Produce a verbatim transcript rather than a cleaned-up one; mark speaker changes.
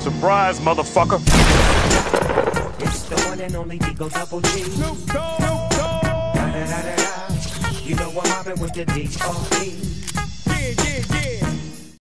Speaker 1: Surprise, motherfucker.
Speaker 2: It's the one and only Digo Double G. Snoop Dogg. Da, da, da, da, da. You know I'm mobbing with the D R E. Yeah, yeah, yeah.